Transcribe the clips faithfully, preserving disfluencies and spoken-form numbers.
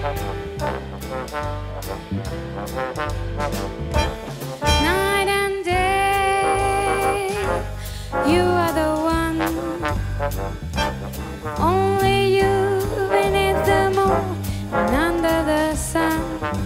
Night and day, you are the one. Only you beneath the moon and under the sun.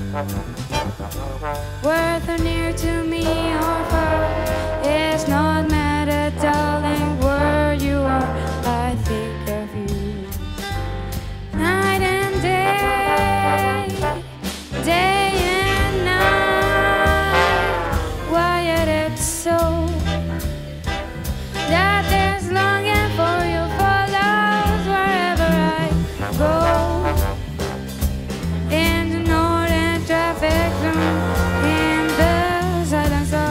Worth or near to me or far is not matter, darling. Where you are, I think of you. Night and day, day and night. Why is it so that there's longing for you follows wherever I go? In the northern traffic zone, in the silence of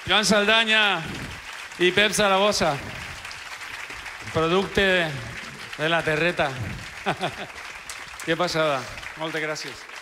Joan Saldanya i Pep Zaragoza, producte de la terreta. Que passada. Moltes gràcies.